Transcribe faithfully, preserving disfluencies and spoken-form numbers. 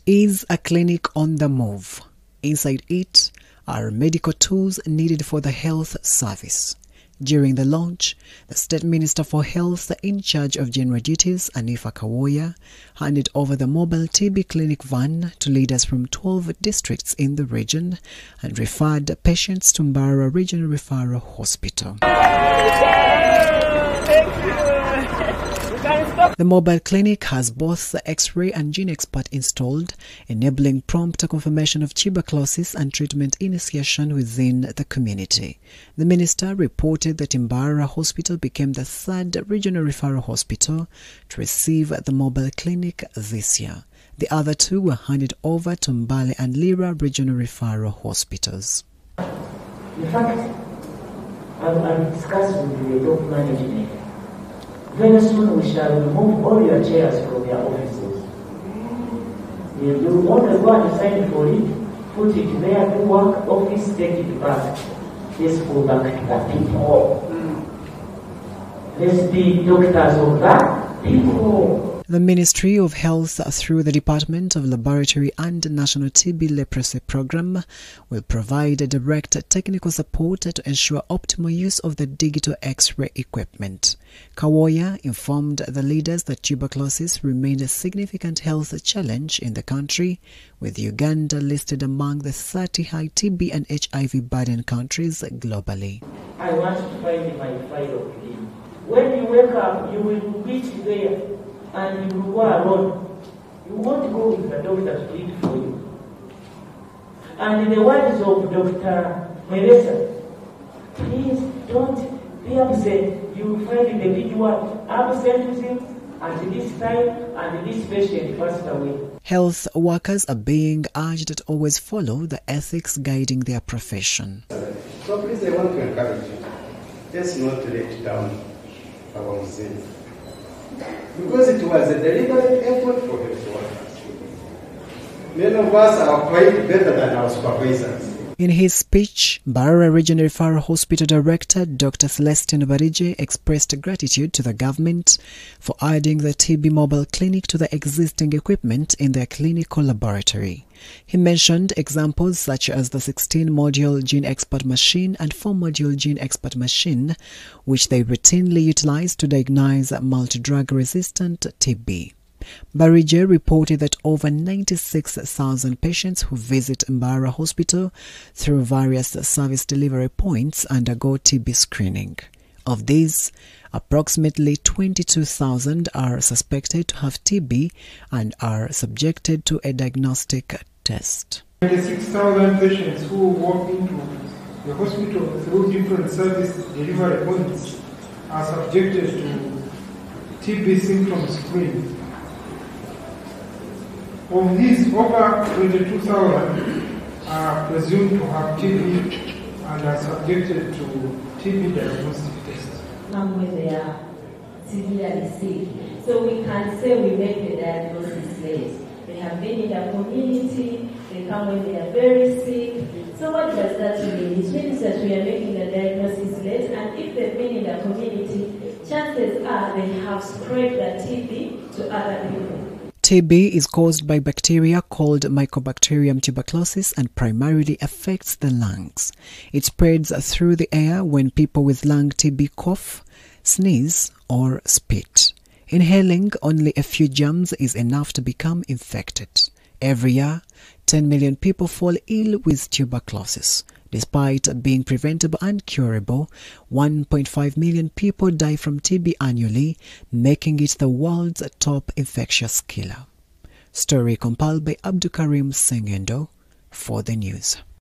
is a clinic on the move. Inside it are medical tools needed for the health service. During the launch, the State Minister for Health in charge of general duties, Anifa Kawoya, handed over the mobile T B clinic van to leaders from twelve districts in the region and referred patients to Mbarara Regional Referral Hospital. The mobile clinic has both the X-ray and gene expert installed, enabling prompt confirmation of tuberculosis and treatment initiation within the community. The minister reported that Mbarara Hospital became the third regional referral hospital to receive the mobile clinic this year. The other two were handed over to Mbale and Lira regional referral hospitals. In fact, I've discussed with the top management. Very soon we shall remove all your chairs from your offices. You do want to go and sign for it, put it there, do work, office, take it back. Let's go back to the people. Let's be doctors of the people. The Ministry of Health, through the Department of Laboratory and National T B Leprosy Program, will provide direct technical support to ensure optimal use of the digital X-ray equipment. Kawoya informed the leaders that tuberculosis remained a significant health challenge in the country, with Uganda listed among the thirty high T B and H I V burden countries globally. I want to find my file of him. When you wake up, you will reach there. And you will go alone. You won't go with the doctor to treat for you. And in the words of Doctor Melissa, please don't be upset. You will find individual absenteeism at this time and this patient passed away. Health workers are being urged to always follow the ethics guiding their profession. So please, I want to encourage you. Let's not let down our Muslims. Because it was a deliberate effort for health workers. Many of us are quite better than our supervisors. In his speech, Mbarara Regional Referral Hospital Director Doctor Celestine Barije expressed gratitude to the government for adding the T B mobile clinic to the existing equipment in their clinical laboratory. He mentioned examples such as the sixteen module Gene Expert machine and four module Gene Expert machine, which they routinely utilize to diagnose multi-drug resistant T B. Barije reported that over ninety-six thousand patients who visit Mbarara Hospital through various service delivery points undergo T B screening. Of these, approximately twenty-two thousand are suspected to have T B and are subjected to a diagnostic test. twenty-six thousand patients who walk into the hospital through different service delivery points are subjected to T B symptom screening. Of these, over twenty-two thousand are presumed to have T B and are subjected to T B diagnostic tests. Come when they are severely sick. So we can say we make the diagnosis late. They have been in the community, they come when they are very sick. So what does that mean? It means that we are making the diagnosis late, and if they've been in the community, chances are they have spread the T B to other people. T B is caused by bacteria called Mycobacterium tuberculosis and primarily affects the lungs. It spreads through the air when people with lung T B cough, sneeze, or spit. Inhaling only a few germs is enough to become infected. Every year, ten million people fall ill with tuberculosis. Despite being preventable and curable, one point five million people die from T B annually, making it the world's top infectious killer. Story compiled by Abdukarim Sengendo for the news.